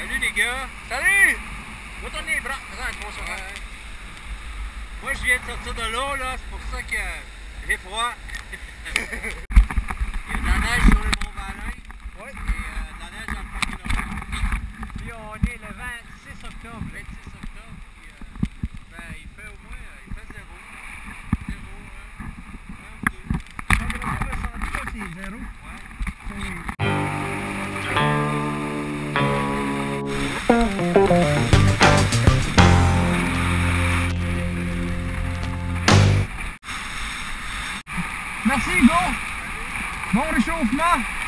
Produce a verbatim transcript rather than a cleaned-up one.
Salut les gars! Salut! Va tourner les bras! Attends, je pense ouais. Moi je viens de sortir de l'eau là, c'est pour ça que j'ai froid. Il y a de la neige sur le Mont-Valin. Oui. Et euh, de la neige dans le parc de l'Orient. Puis on est le vingt-six octobre. vingt-six octobre, puis euh, ben, il fait au moins, euh, il fait zéro. Zéro, un, un ou deux. Température ressentie, là, c'est zéro. Ouais. Merci Hugo! Bon réchauffement!